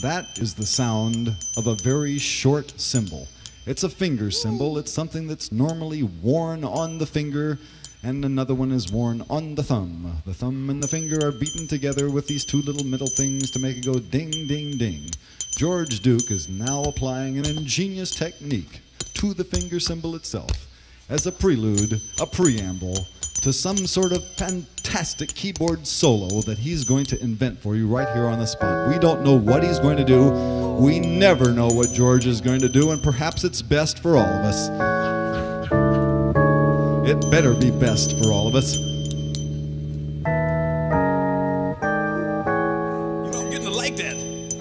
That is the sound of a very short cymbal. It's a finger cymbal. It's something that's normally worn on the finger, and another one is worn on the thumb. The thumb and the finger are beaten together with these two little middle things to make it go ding, ding, ding. George Duke is now applying an ingenious technique to the finger cymbal itself as a prelude, a preamble to some sort of fantastic keyboard solo that he's going to invent for you right here on the spot. We don't know what he's going to do. We never know what George is going to do, and perhaps it's best for all of us. It better be best for all of us. You know, I'm getting to like that.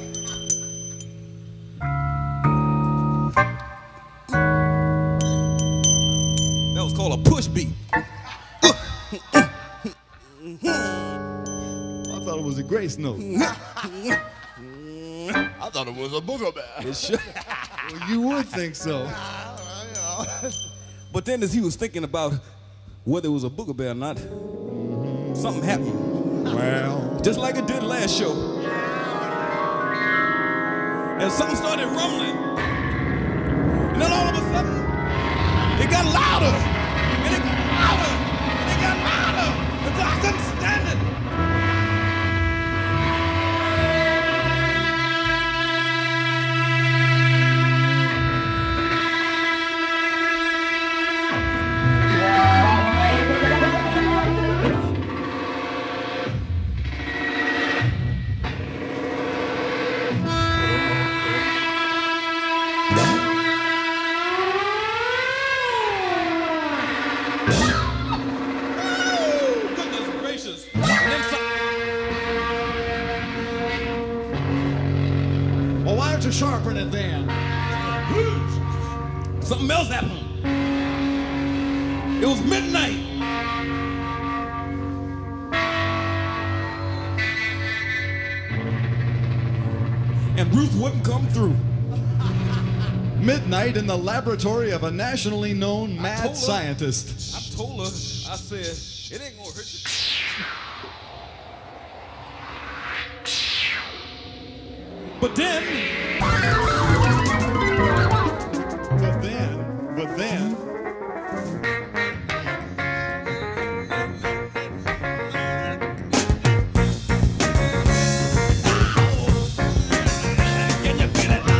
That was called a push beat. I thought it was a grace note. I thought it was a booger bear. Well, you would think so. But then as he was thinking about whether it was a booger bear or not, something happened. Well, Just like it did last show. And something started rumbling. And then all of a sudden, it got louder. And it got louder. And it got louder. Until I couldn't stand it. well, why don't you sharpen it then? Something else happened. It was midnight. And Ruth wouldn't come through. Midnight in the laboratory of a nationally known mad scientist. I told her, I said, it ain't gonna hurt you. But then, But then, can you feel it?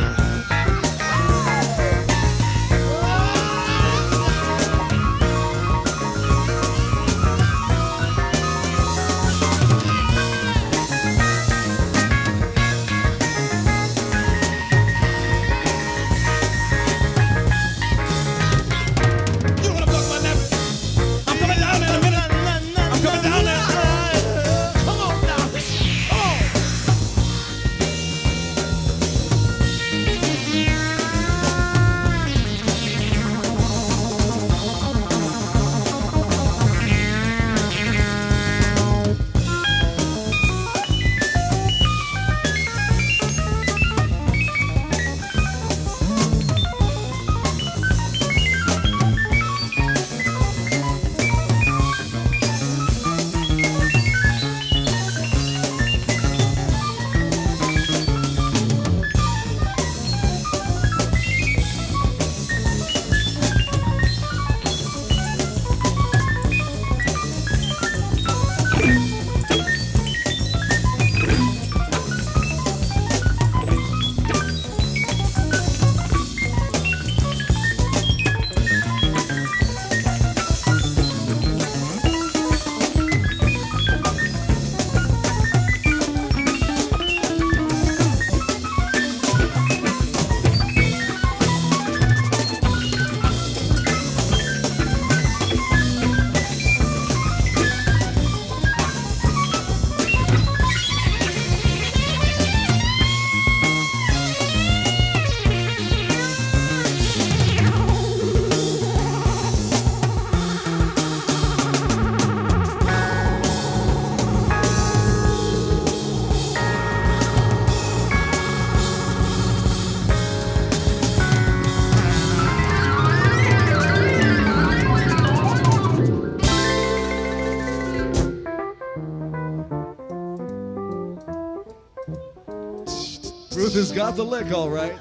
Ruth has got the lick, all right.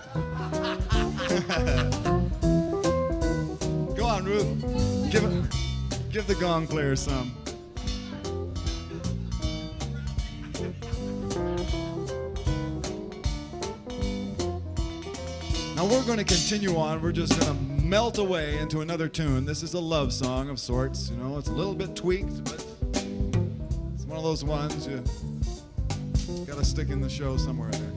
Go on, Ruth. Give the gong player some. Now we're going to continue on. We're just going to melt away into another tune. This is a love song of sorts. You know, it's a little bit tweaked, but it's one of those ones you got to stick in the show somewhere there.